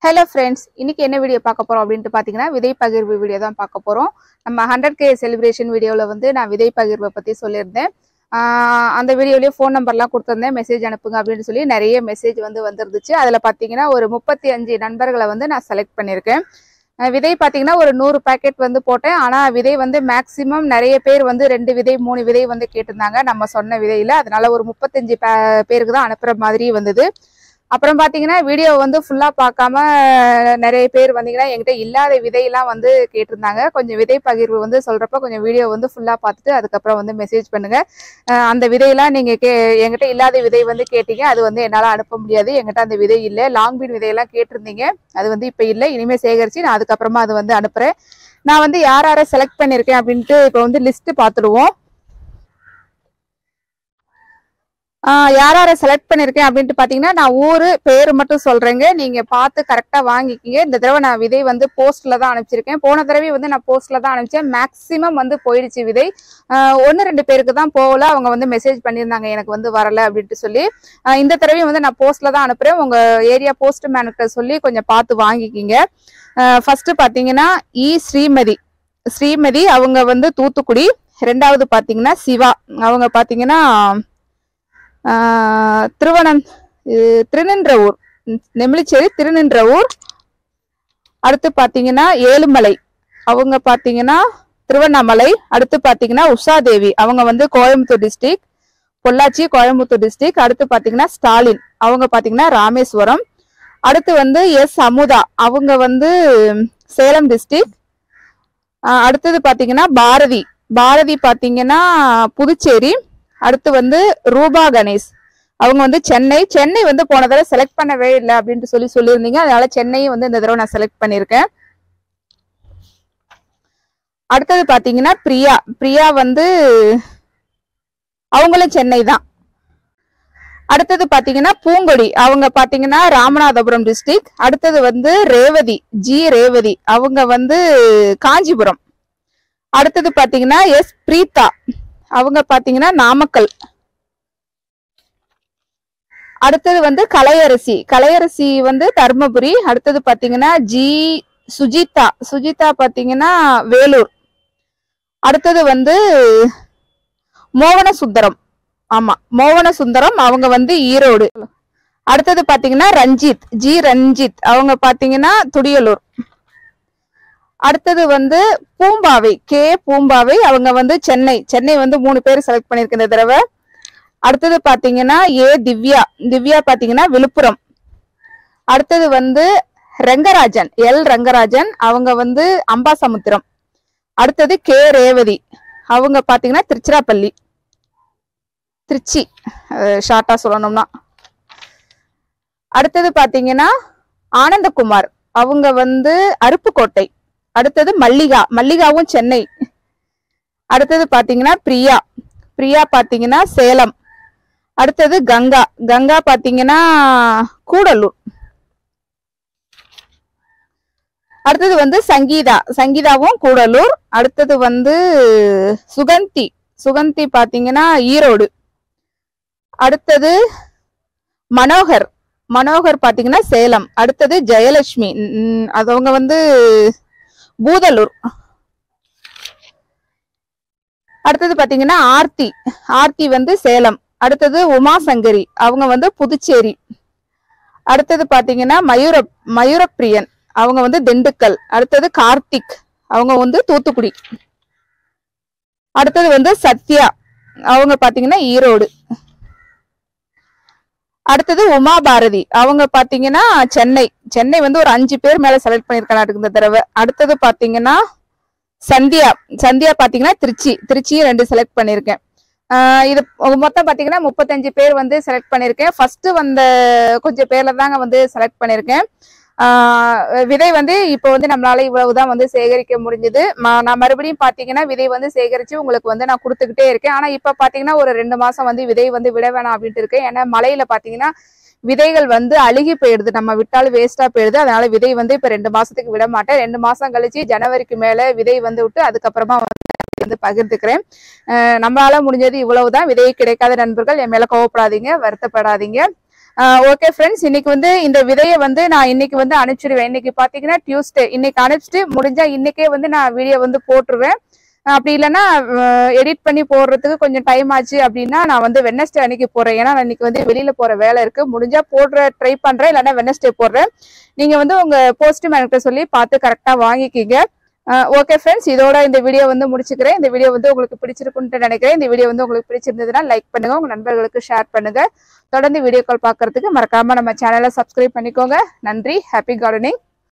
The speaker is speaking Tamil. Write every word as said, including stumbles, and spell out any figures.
Hello friends, இன்னைக்கு என்ன வீடியோ பார்க்க போறோம் அப்படினு பாத்தீங்கன்னா விதை பகிர்வு வீடியோ தான் பார்க்க போறோம். நம்ம one hundred K celebration வீடியோல வந்து நான் விதை பகிர்வை பத்தி சொல்லிருந்தேன். அந்த வீடியோலயே ஃபோன் நம்பர்லாம் கொடுத்திருந்தேன், மெசேஜ் அனுப்புங்க அப்படினு சொல்லி நிறைய மெசேஜ் வந்து வந்திருந்துச்சு. அதுல பாத்தீங்கன்னா ஒரு thirty-five நண்பர்களை வந்து நான் செலக்ட் பண்ணிருக்கேன். விதை பாத்தீங்கன்னா ஒரு நூறு பாக்கெட் வந்து போட்டேன். ஆனா விதை வந்து மேக்ஸிமம் நிறைய பேர் வந்து ரெண்டு விதை மூணு விதை வந்து கேட்டிருந்தாங்க நம்ம சொன்ன விதையில. அதனால ஒரு thirty-five பேருக்கு தான் அனுப்புற மாதிரி வந்தது. அப்புறம் பாத்தீங்கன்னா வீடியோ வந்து ஃபுல்லா பார்க்காம நிறைய பேர் வந்தீங்கன்னா என்கிட்ட இல்லாத விதையெல்லாம் வந்து கேட்டிருந்தாங்க. கொஞ்சம் விதை பகிர்வு வந்து சொல்றப்ப கொஞ்சம் வீடியோ வந்து ஃபுல்லா பார்த்துட்டு அதுக்கப்புறம் வந்து மெசேஜ் பண்ணுங்க. அந்த விதையெல்லாம் நீங்க கே என்கிட்ட இல்லாத விதை வந்து கேட்டீங்க, அது வந்து என்னால அனுப்ப முடியாது. என்கிட்ட அந்த விதை இல்லை. லாங் பீன் விதையெல்லாம் கேட்டிருந்தீங்க, அது வந்து இப்ப இல்லை. இனிமே சேகரிச்சு நான் அதுக்கப்புறமா அது வந்து அனுப்புறேன். நான் வந்து யார் யாரை செலக்ட் பண்ணிருக்கேன் அப்படின்ட்டு இப்ப வந்து லிஸ்ட் பார்த்துடுவோம். யார் யாரை செலக்ட் பண்ணிருக்கேன் அப்படின்ட்டு பாத்தீங்கன்னா நான் ஊரு பேரு மட்டும் சொல்றேங்க, நீங்க பார்த்து கரெக்டா வாங்கிக்கிங்க. இந்த தடவை நான் விதை வந்து போஸ்ட்ல தான் அனுப்பிச்சிருக்கேன். போன தடவை வந்து நான் போஸ்ட்ல தான் அனுப்பிச்சேன். மேக்சிமம் வந்து போயிடுச்சு விதை. ஒன்னு ரெண்டு பேருக்கு தான் போகல, அவங்க வந்து மெசேஜ் பண்ணியிருந்தாங்க எனக்கு வந்து வரல அப்படின்ட்டு சொல்லி. இந்த தடவை வந்து நான் போஸ்ட்ல தான் அனுப்புறேன். உங்க ஏரியா போஸ்ட் மேன்கிட்ட சொல்லி கொஞ்சம் பார்த்து வாங்கிக்கிங்க. ஃபர்ஸ்ட் பாத்தீங்கன்னா இ ஸ்ரீமதி ஸ்ரீமதி அவங்க வந்து தூத்துக்குடி. ரெண்டாவது பாத்தீங்கன்னா சிவா, அவங்க பாத்தீங்கன்னா திருவனம் திருநின்றவூர், நெமிலிச்சேரி திருநின்றவூர். அடுத்து பாத்தீங்கன்னா ஏழுமலை, அவங்க பாத்தீங்கன்னா திருவண்ணாமலை. அடுத்து பாத்தீங்கன்னா உஷாதேவி, அவங்க வந்து கோயம்புத்தூர் டிஸ்ட்ரிக்ட், பொள்ளாச்சி கோயம்புத்தூர் டிஸ்ட்ரிக்ட். அடுத்து பாத்தீங்கன்னா ஸ்டாலின், அவங்க பாத்தீங்கன்னா ராமேஸ்வரம். அடுத்து வந்து எஸ் அமுதா, அவங்க வந்து சேலம் டிஸ்ட்ரிக்ட். அடுத்தது பாத்தீங்கன்னா பாரதி பாரதி பாத்தீங்கன்னா புதுச்சேரி. அடுத்து வந்து ரூபா கணேஷ், அவங்க வந்து சென்னை. சென்னை வந்து போன தடவை செலக்ட் பண்ணவே இல்லை அப்படின்ட்டு சொல்லி சொல்லியிருந்தீங்க, அதனால சென்னையும் வந்து இந்த தடவை நான் செலக்ட் பண்ணியிருக்கேன். அடுத்தது பாத்தீங்கன்னா பிரியா பிரியா வந்து அவங்களும் சென்னை தான். அடுத்தது பாத்தீங்கன்னா பூங்கொடி, அவங்க பாத்தீங்கன்னா ராமநாதபுரம் டிஸ்ட்ரிக்ட். அடுத்தது வந்து ரேவதி ஜி ரேவதி, அவங்க வந்து காஞ்சிபுரம். அடுத்தது பாத்தீங்கன்னா எஸ் பிரீதா, அவங்க பாத்தீங்கன்னா நாமக்கல். அடுத்தது வந்து கலையரசி கலையரசி வந்து தர்மபுரி. அடுத்தது பாத்தீங்கன்னா ஜி சுஜிதா சுஜிதா பாத்தீங்கன்னா வேலூர். அடுத்தது வந்து மோகன சுந்தரம், ஆமா மோகன சுந்தரம், அவங்க வந்து ஈரோடு. அடுத்தது பாத்தீங்கன்னா ரஞ்சித் ஜி ரஞ்சித், அவங்க பாத்தீங்கன்னா துடியலூர். அடுத்தது வந்து பூம்பாவை கே பூம்பாவை, அவங்க வந்து சென்னை சென்னை வந்து மூணு பேர் செலக்ட் பண்ணிருக்கேன் இந்த தடவை. அடுத்தது பாத்தீங்கன்னா ஏ திவ்யா திவ்யா பாத்தீங்கன்னா விழுப்புரம். அடுத்தது வந்து ரங்கராஜன் எல் ரங்கராஜன், அவங்க வந்து அம்பாசமுத்திரம். அடுத்தது கே ரேவதி, அவங்க பாத்தீங்கன்னா திருச்சிராப்பள்ளி திருச்சி ஷார்ட்டா சொல்லணும்னா. அடுத்தது பாத்தீங்கன்னா ஆனந்தகுமார், அவங்க வந்து அருப்புக்கோட்டை. அடுத்தது மல்லிகா மல்லிகாவும் சென்னை. அடுத்தது பாத்தீங்கன்னா பிரியா பிரியா பாத்தீங்கன்னா சேலம். அடுத்தது கங்கா கங்கா பாத்தீங்கன்னா கூடலூர். அடுத்தது வந்து சங்கீதா சங்கீதாவும் கூடலூர். அடுத்தது வந்து சுகந்தி சுகந்தி பாத்தீங்கன்னா ஈரோடு. அடுத்தது மனோகர் மனோகர் பாத்தீங்கன்னா சேலம். அடுத்தது ஜெயலட்சுமி, அவங்க வந்து பூதலூர். அடுத்தது பாத்தீங்கன்னா ஆர்த்தி ஆர்த்தி வந்து சேலம். அடுத்தது உமாசங்கரி, அவங்க வந்து புதுச்சேரி. அடுத்தது பாத்தீங்கன்னா மயூர மயூரப்பிரியன், அவங்க வந்து திண்டுக்கல். அடுத்தது கார்த்திக், அவங்க வந்து தூத்துக்குடி. அடுத்தது வந்து சத்யா, அவங்க பாத்தீங்கன்னா ஈரோடு. அடுத்தது உமா பாரதி, அவங்க பாத்தீங்கன்னா சென்னை சென்னை வந்து ஒரு அஞ்சு பேர் மேல செலக்ட் பண்ணிருக்காங்க இந்த தடவை. அடுத்தது பாத்தீங்கன்னா சந்தியா சந்தியா பாத்தீங்கன்னா திருச்சி திருச்சி ரெண்டு செலக்ட் பண்ணிருக்கேன். ஆஹ் இது மொத்தம் பாத்தீங்கன்னா முப்பத்தஞ்சு பேர் வந்து செலக்ட் பண்ணிருக்கேன். ஃபர்ஸ்ட் வந்த கொஞ்சம் பேர்ல தாங்க வந்து செலக்ட் பண்ணிருக்கேன். ஆஹ் விதை வந்து இப்போ வந்து நம்மளால இவ்வளவுதான் வந்து சேகரிக்க முடிஞ்சது. நான் மறுபடியும் பாத்தீங்கன்னா விதை வந்து சேகரிச்சு உங்களுக்கு வந்து நான் கொடுத்துக்கிட்டே இருக்கேன். ஆனா இப்ப பாத்தீங்கன்னா ஒரு ரெண்டு மாசம் வந்து விதை வந்து விட வேணாம் அப்படின்ட்டு இருக்கேன். ஏன்னா மழையில பாத்தீங்கன்னா விதைகள் வந்து அழுகி போயிடுது, நம்ம விட்டாலும் வேஸ்டா போயிடுது. அதனால விதை வந்து இப்ப ரெண்டு மாசத்துக்கு விட மாட்டேன். ரெண்டு மாசம் கழிச்சு ஜனவரிக்கு மேல விதை வந்து விட்டு அதுக்கப்புறமா வந்து பகிர்ந்துக்கிறேன். நம்மளால முடிஞ்சது இவ்வளவுதான். விதை கிடைக்காத நண்பர்கள் என் மேல கோவப்படாதீங்க, வருத்தப்படாதீங்க. ஓகே ஃப்ரெண்ட்ஸ், இன்னைக்கு வந்து இந்த விதையை வந்து நான் இன்னைக்கு வந்து அனுப்பிச்சிடுவேன். இன்னைக்கு பாத்தீங்கன்னா டியூஸ்டே, இன்னைக்கு அனுப்பிச்சிட்டு முடிஞ்சா இன்னைக்கே வந்து நான் வீடியோ வந்து போட்டுருவேன். அப்படி இல்லைன்னா எடிட் பண்ணி போடுறதுக்கு கொஞ்சம் டைம் ஆச்சு அப்படின்னா நான் வந்து வெட்னஸ்டே அன்னைக்கு போடுறேன். ஏன்னா இன்னைக்கு வந்து வெளியில போற வேலை இருக்கு. முடிஞ்சா போடுற ட்ரை பண்றேன், இல்லைன்னா வெட்னஸ்டே போடுறேன். நீங்க வந்து உங்க போஸ்ட் மேன்கிட்ட சொல்லி பார்த்து கரெக்டா வாங்கிக்கிங்க. ஓகே ஃப்ரெண்ட்ஸ், இதோட இந்த வீடியோ வந்து முடிச்சுக்கிறேன். இந்த வீடியோ வந்து உங்களுக்கு பிடிச்சிருக்குன்னு நினைக்கிறேன். இந்த வீடியோ வந்து உங்களுக்கு பிடிச்சிருந்ததுன்னா லைக் பண்ணுங்க, உங்க நண்பர்களுக்கு ஷேர் பண்ணுங்க. தொடர்ந்து வீடியோ கால் பார்க்கறதுக்கு மறக்காம நம்ம சேனலை சப்ஸ்கிரைப் பண்ணிக்கோங்க. நன்றி. Happy gardening.